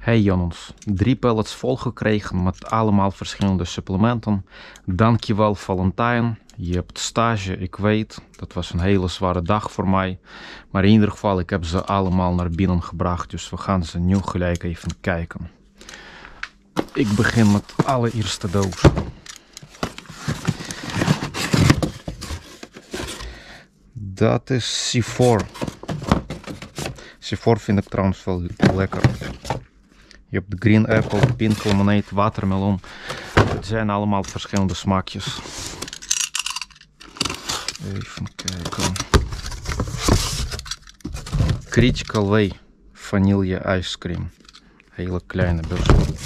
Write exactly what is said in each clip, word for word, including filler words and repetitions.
Hey jongens, drie pallets volgekregen met allemaal verschillende supplementen. Dankjewel Valentijn, je hebt stage, ik weet, dat was een hele zware dag voor mij. Maar in ieder geval, ik heb ze allemaal naar binnen gebracht, dus we gaan ze nu gelijk even kijken. Ik begin met de allereerste doos. Dat is C vier. C vier vind ik trouwens wel lekker. Je hebt de green apple, pink lemonade, watermeloen. Het zijn allemaal verschillende smaakjes. Even kijken. Critical Way vanille ice cream. Hele kleine bus.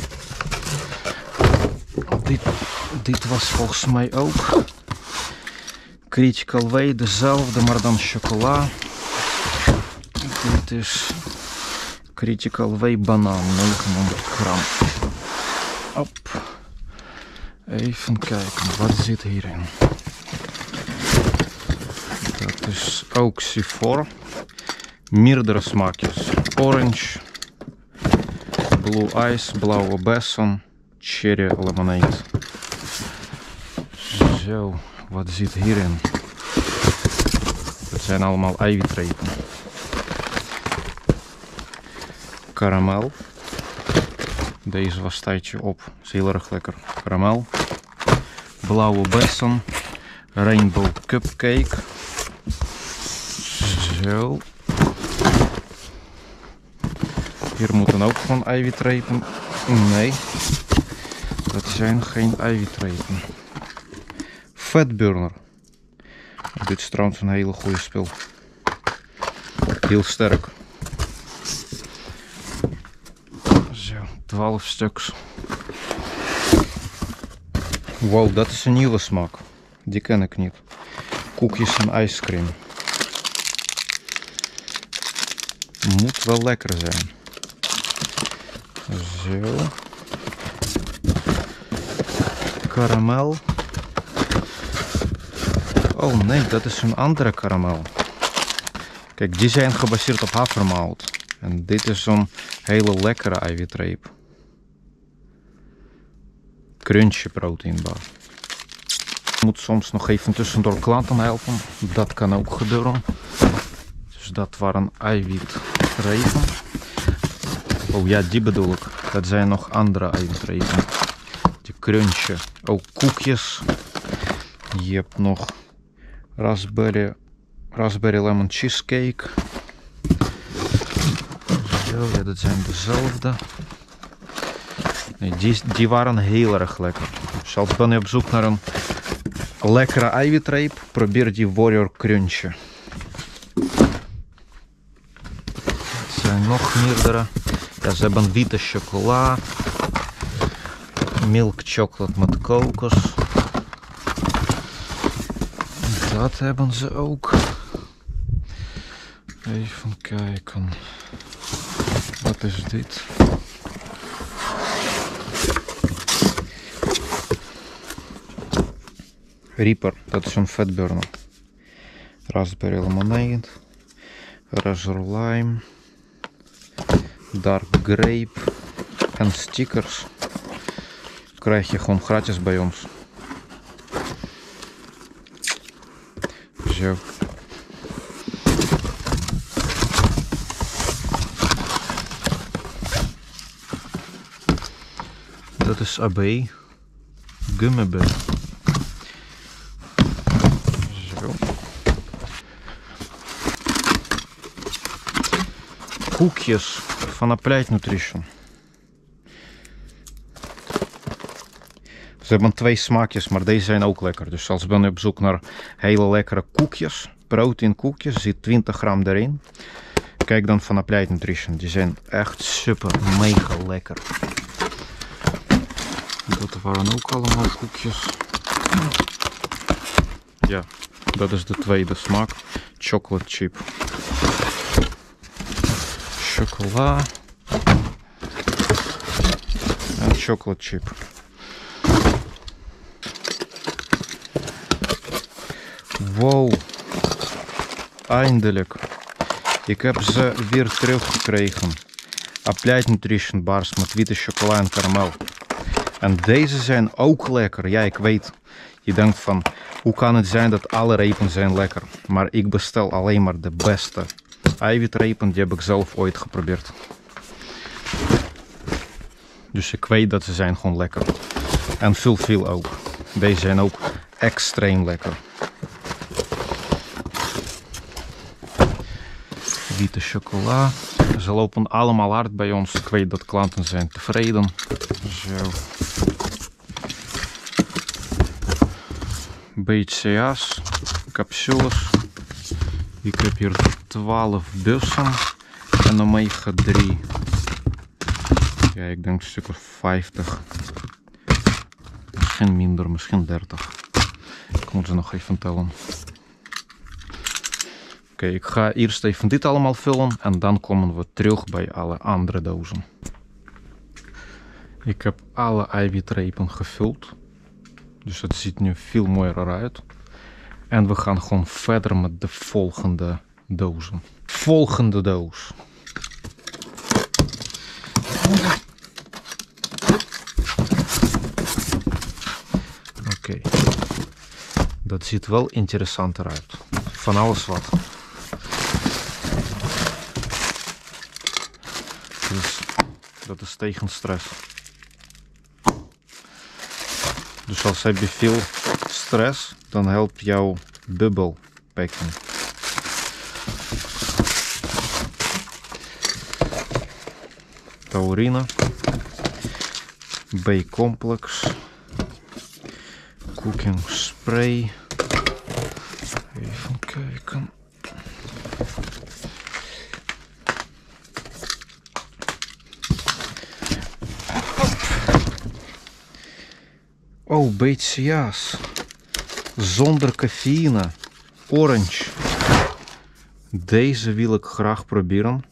Dit, dit was volgens mij ook Critical Way, dezelfde, maar dan chocola. Dit is Critical Way banaan, negenhonderd gram. Op. Even kijken, wat zit hierin? Dat is ook C vier. Meerdere smaakjes. Orange, blue ice, blauwe bessen, cherry lemonade. Zo, wat zit hierin? Dat zijn allemaal eiwitrepen. Karamel. Deze was een tijdje op. Is heel erg lekker. Karamel. Blauwe bessen. Rainbow cupcake. Zo. Hier moeten ook gewoon eiwitrepen. Nee. Dat zijn geen eiwitrepen. Fatburner. Dit is trouwens een hele goede spul. Heel sterk. Zo, twaalf stuks. Wow, dat is een nieuwe smaak. Die ken ik niet. Koekjes en ijscream. Moet wel lekker zijn. Zo. Karamel. Oh nee, dat is een andere karamel. Kijk, die zijn gebaseerd op havermout. En dit is zo'n hele lekkere eiwitreep. Crunchy proteinbar. Ik moet soms nog even tussendoor klanten helpen. Dat kan ook gebeuren. Dus dat waren eiwitrepen. Oh ja, die bedoel ik. Dat zijn nog andere eiwitrepen. Die crunchen. Ook koekjes. Je hebt nog raspberry, raspberry lemon cheesecake. Zo, ja, dat zijn dezelfde. Nee, die, die waren heel erg lekker. Dus als ben je op zoek naar een lekkere eiwitreep, probeer die Warrior Crunchje. Er zijn nog meerdere. Ja, ze hebben witte chocola. Milk chocolate met kokos. Dat hebben ze ook. Even kijken. Wat is dit? Reaper, dat is een fatburner. Raspberry lemonade. Razor lime. Dark grape. En stickers. Krijg je gewoon gratis bij ons. Zo. Dat is A B. Gummibel. Zo. Koekjes van Applied Nutrition. Ze hebben twee smaakjes, maar deze zijn ook lekker. Dus als ben je op zoek naar hele lekkere koekjes, protein koekjes, zit twintig gram erin. Kijk dan van Applied Nutrition. Die zijn echt super, mega lekker. Dat waren ook allemaal koekjes. Ja, dat is de tweede smaak. Chocolate chip. Chocola. En chocolate chip. Wow. Eindelijk. Ik heb ze weer teruggekregen. Applied Nutrition bars met witte chocola en karamel. En deze zijn ook lekker. Ja, ik weet. Je denkt van, hoe kan het zijn dat alle repen zijn lekker? Maar ik bestel alleen maar de beste eiwitrepen. Die heb ik zelf ooit geprobeerd. Dus ik weet dat ze zijn gewoon lekker. En veel, veel ook. Deze zijn ook extreem lekker. Witte chocola. Ze lopen allemaal hard bij ons. Ik weet dat klanten zijn tevreden. Zo. B C A's. Capsules. Ik heb hier twaalf bussen. En omega drie. Ja, ik denk een stuk of vijftig. Misschien minder, misschien dertig. Ik moet ze nog even tellen. Oké, okay, ik ga eerst even dit allemaal vullen en dan komen we terug bij alle andere dozen. Ik heb alle eiwitrepen gevuld. Dus het ziet nu veel mooier uit. En we gaan gewoon verder met de volgende dozen. Volgende doos. Oké. Okay. Dat ziet wel interessanter uit. Van alles wat. Dus dat is tegen stress. Dus als heb je veel stress, dan helpt jouw bubble packing. Taurine, B-complex, cooking spray. Even kijken. Oh, B C A's. Zonder cafeïne. Orange. Deze wil ik graag proberen.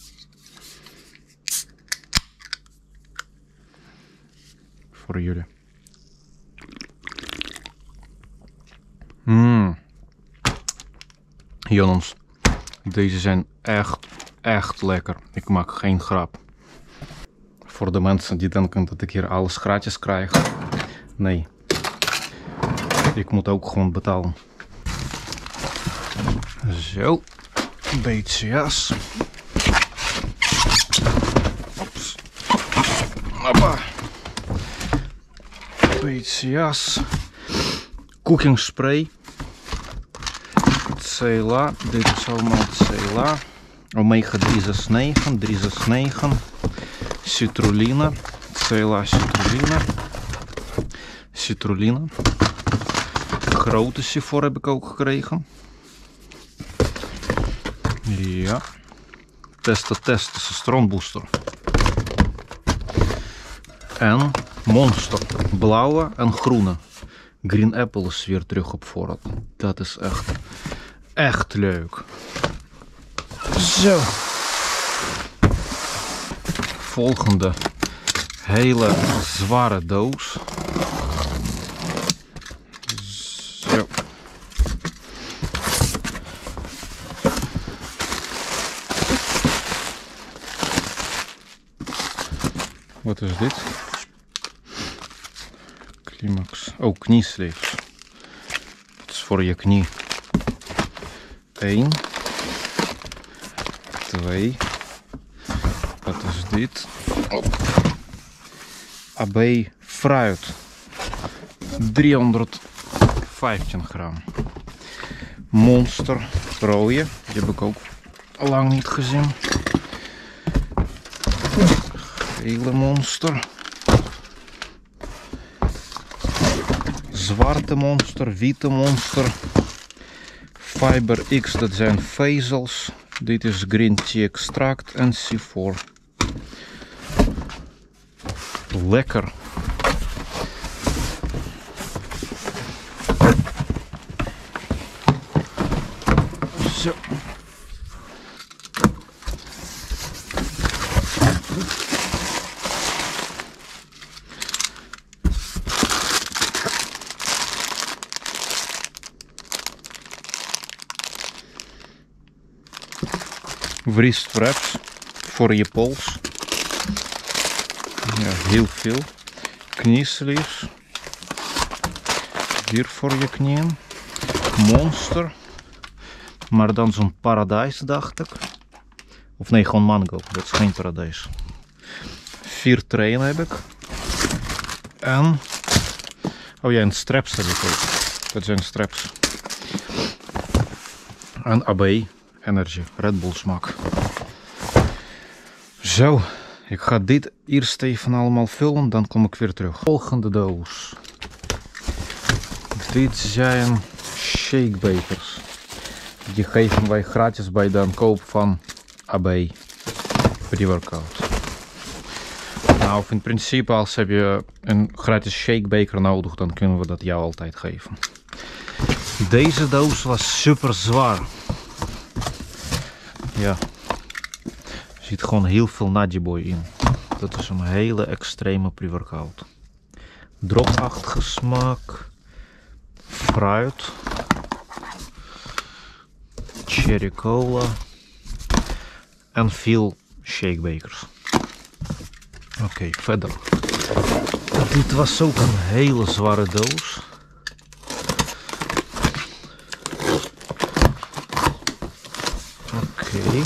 Voor jullie. Mmm. Jongens. Deze zijn echt, echt lekker. Ik maak geen grap. Voor de mensen die denken dat ik hier alles gratis krijg. Nee. Ik moet ook gewoon betalen. Zo. B C A's. Ops. Hoppa. B C A's. Cooking spray. C L A. Dit is allemaal C L A. Omega drie zes negen. drie zes negen. Citrulline. C L A citrulline. Citrulline. Grote Sifor heb ik ook gekregen. Ja. Testen, testen. Strombooster. En Monster. Blauwe en groene. Green Apple is weer terug op voorraad. Dat is echt, echt leuk. Zo. Volgende. Hele zware doos. Zo. Wat is dit? Climax. Oh, kniesleeps. Het is voor je knie. Eén. Twee. Wat is dit? Oh. A B fruit. driehonderdvijftien gram. Monster rode. Die heb ik ook al lang niet gezien. Gele Monster. Zwarte Monster. Witte Monster. Fiber X, dat zijn vezels. Dit is Green Tea Extract en Sifor. Lekker. Zo. Wrist wraps voor je pols. Ja, heel veel. Kniesleeves. Hier voor je knieën. Monster. Maar dan zo'n paradijs, dacht ik. Of nee, gewoon mango. Dat is geen paradijs. Vier trainen heb ik. En... oh ja, en straps heb ik ook. Dat zijn straps. En A B Energy. Red Bull smaak. Zo. Ik ga dit eerst even allemaal vullen. Dan kom ik weer terug. Volgende doos. Dit zijn shakebakers. Die geven wij gratis bij de aankoop van A B pre-workout. Nou, in principe als heb je een gratis shakebaker nodig, dan kunnen we dat jou altijd geven. Deze doos was super zwaar. Ja, er zit gewoon heel veel Nudgy Boy in. Dat is een hele extreme pre-workout. Dropachtige smaak. Fruit. Cherry cola. En veel shakebakers. Oké, okay, verder. Dit was ook een hele zware doos. Oké. Okay.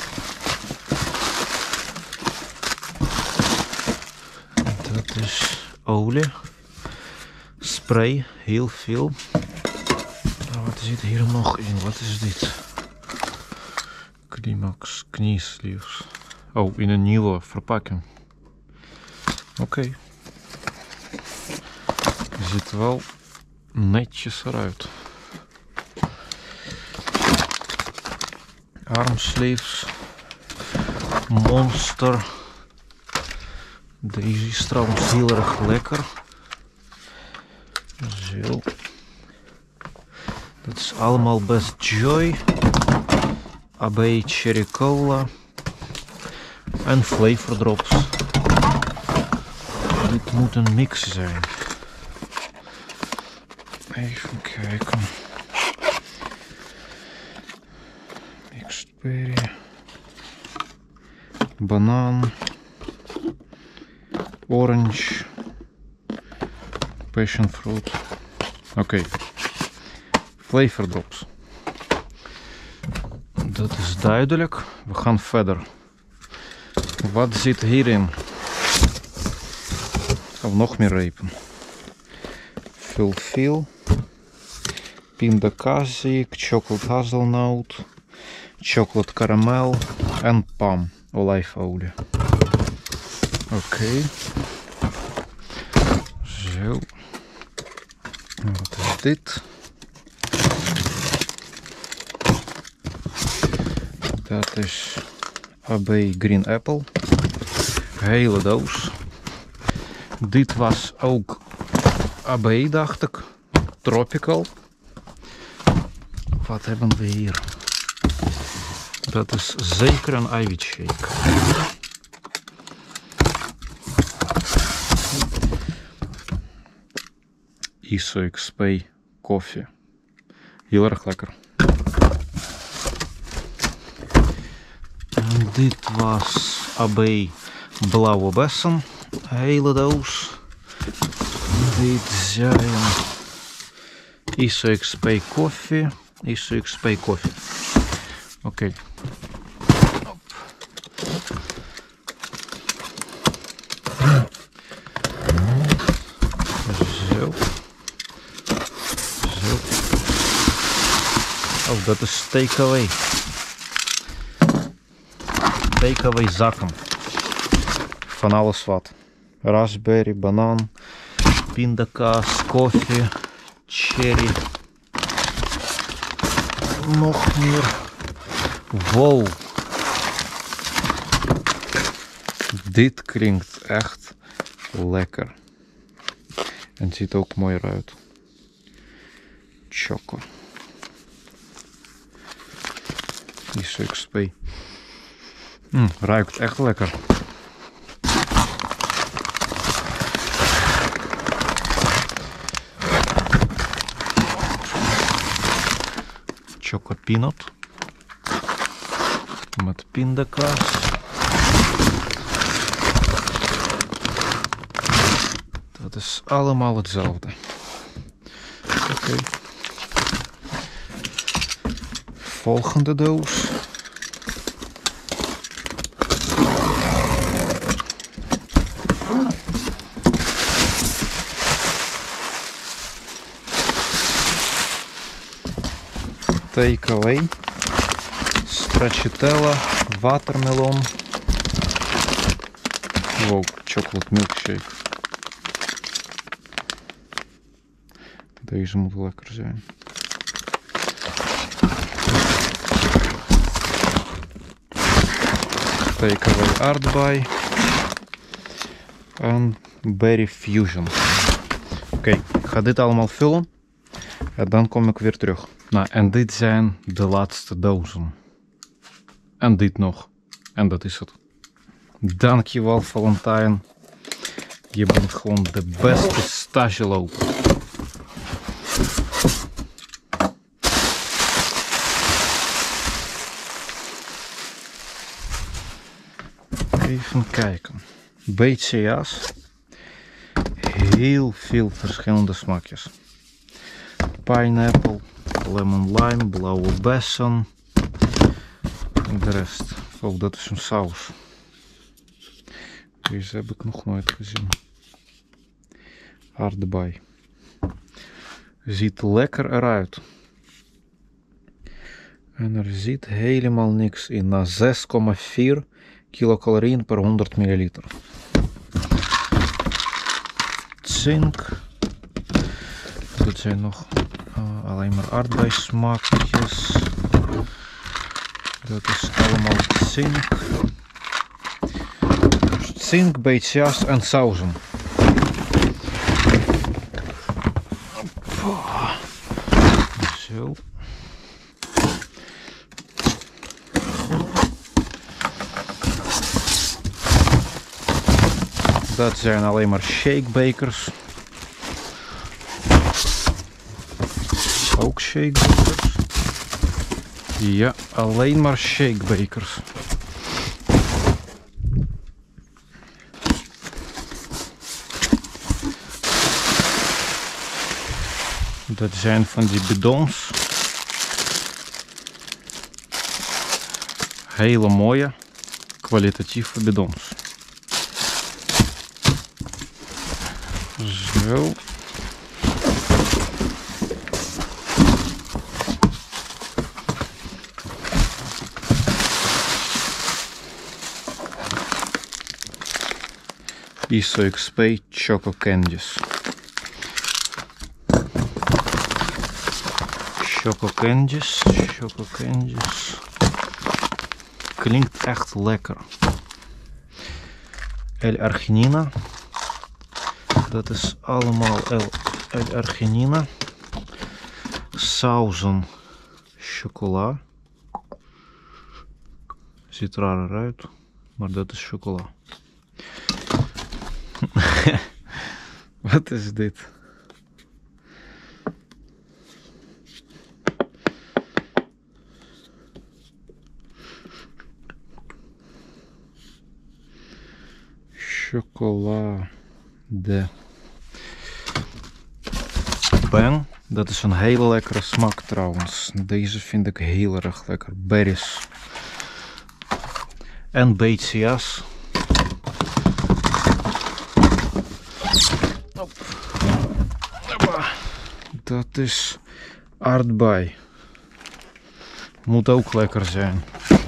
Dat is olie. Spray, heel veel. Nou, wat zit hier nog in? Wat is dit? Climax kniesleeves. Oh, in een nieuwe verpakking. Oké. Okay. Ziet wel netjes eruit. Armsleeves. Monster. Deze is trouwens heel erg lekker. Zo. Dat is allemaal Best Joy. A B Cherry Cola. En flavor drops. Dit moet een mix zijn. Even kijken. Mixed berry. Banaan. Orange. Passion fruit. Oké. Okay. Flavor drops. Dat is duidelijk. We gaan verder. Wat zit hierin? Of nog meer repen. Fulfill. Pindakazi, chocolate hazelnoot, chocolate caramel en palm olijfolie. Oké. Okay. Zo. En wat is dit? Dat is A B Green Apple. Hele doos. Dit was ook A B, dacht ik. Tropical. Wat hebben we hier? Dat is zeker een eiwitshake. I S O X P koffie. Heel erg lekker. En dit was A B blauwe bessen. Hele doos. Dit zijn I S O X P koffie. I S O X P koffie. Oké. Okay. Zo. Zo. Oh, dat is takeaway. Takeaway zakken. Van alles wat. Raspberry, banaan, pindakaas, koffie, cherry. Nog meer. Wow. Dit klinkt echt lekker. En het ziet ook mooi eruit. Choco. I S O X P. Mm, ruikt echt lekker. Choco peanut. Met pindakaas. Dat is allemaal hetzelfde. Oké. Okay. Volgende doos. Takeaway. Stracciatella, watermelon. Wow, chocolate milkshake. Deze moet lekker zijn. Takeaway aardbei. En berry fusion. Oké, okay, ik ga dit allemaal vullen. En dan kom ik weer terug. Nou, en dit zijn de laatste dozen. En dit nog. En dat is het. Dankjewel, Valentijn. Je bent gewoon de beste stageloper. Even kijken. B C A's. Heel veel verschillende smaakjes. Pineapple, lemon lime, blauwe bessen. En de rest. Oh, dat is een saus. Deze heb ik nog nooit gezien. Aardbei. Ziet lekker eruit. En er zit helemaal niks in. Na zes komma vier kilocalorieën per honderd milliliter. Zink. Dat zijn nog uh, alleen maar aardbeismaakjes. Dat is allemaal zink. Zink, B C A's en sauzen. Zo. Dat zijn alleen maar shakebakers. Ook shakebakers. Ja, alleen maar shakebakers. Dat zijn van die bidons. Hele mooie, kwalitatieve bidons. Zo. I S O X P Choco Candies. Choco Candies, Choco Candies. Klinkt echt lekker. L-arginine. Dat is allemaal L-arginine. Sauzen chocola. Ziet raar eruit, maar dat is chocola. Wat is dit? Chocolade. Bang. Dat is een hele lekkere smaak trouwens. Deze vind ik heel erg lekker. Berries. En B C A's. Dat is aardbei. Moet ook lekker zijn.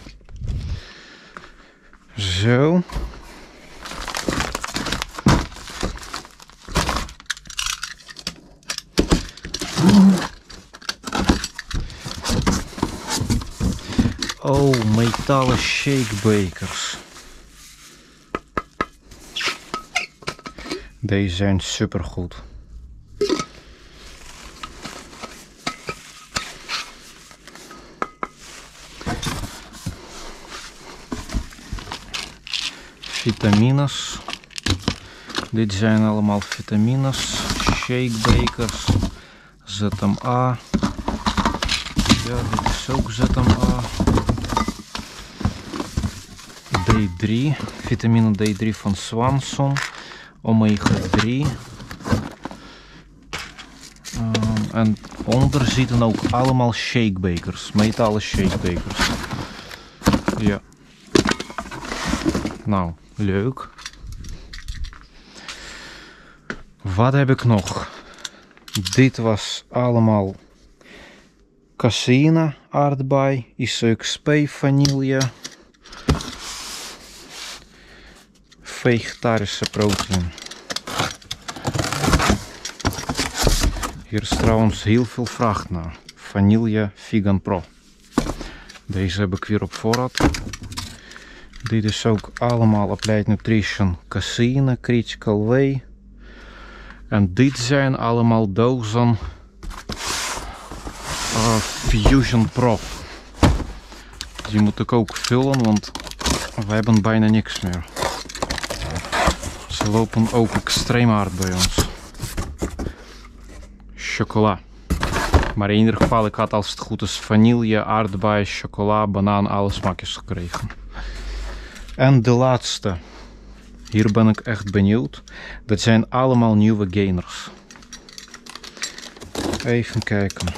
Zo. Oh, metalen shakebakers. Deze zijn super goed. Vitamines. Dit zijn allemaal vitamines. Shakebakers. Z M A. Ja, dit is ook Z M A. D drie. Vitamine D drie van Swanson. Omega drie. En onder zitten ook allemaal shakebakers, metalen shakebakers. Ja. Nou, leuk. Wat heb ik nog? Dit was allemaal caseïne, aardbei, I C X P, vanille, vegetarische proteïne. Hier is trouwens heel veel vraag naar. Vanille Vegan Pro. Deze heb ik weer op voorraad. Dit is ook allemaal Applied Nutrition caseïne, Critical Whey. En dit zijn allemaal dozen uh, Fusion Pro. Die moet ik ook vullen, want we hebben bijna niks meer. Ze lopen ook extreem hard bij ons. Chocola. Maar in ieder geval, ik had als het goed is vanille, aardbei, chocola, banaan, alle smaakjes gekregen. En de laatste. Hier ben ik echt benieuwd. Dat zijn allemaal nieuwe gainers. Even kijken.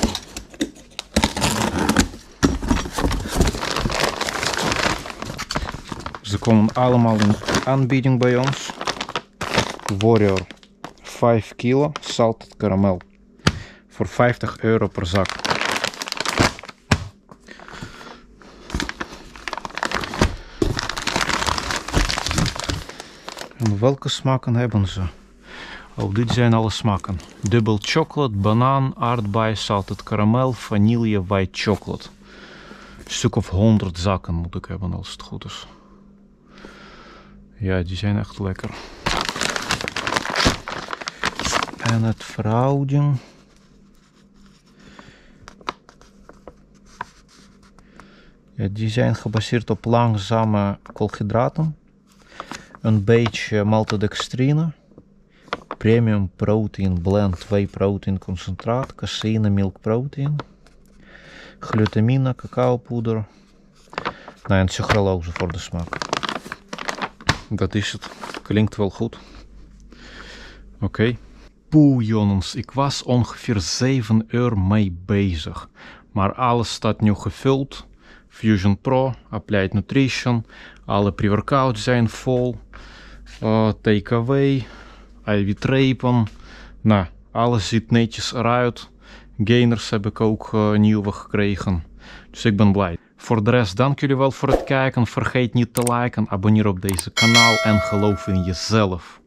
Ze komen allemaal in aanbieding bij ons. Warrior vijf kilo salted caramel. Voor vijftig euro per zak. En welke smaken hebben ze? Oh, dit zijn alle smaken. Dubbel chocolate, banaan, aardbei, salted caramel, vanille, white chocolate. Een stuk of honderd zakken moet ik hebben als het goed is. Ja, die zijn echt lekker. En het verhouding. Ja, die zijn gebaseerd op langzame koolhydraten. Een beetje maltodextrine. Premium protein blend whey protein concentraat. Caseïne milk protein. Glutamine, cacaopoeder. Nou, en sucralose voor de smaak. Dat is het. Klinkt wel goed. Oké. Okay. Poeh jongens, ik was ongeveer zeven uur mee bezig. Maar alles staat nu gevuld. Fusion Pro, Applied Nutrition. Alle pre-workouts zijn vol. Uh, Takeaway. Eiwitrepen. Nou, alles ziet netjes eruit. Gainers heb ik ook uh, nieuwe gekregen. Dus ik ben blij. Voor de rest, dank jullie wel voor het kijken. Vergeet niet te liken, abonneer op deze kanaal en geloof in jezelf.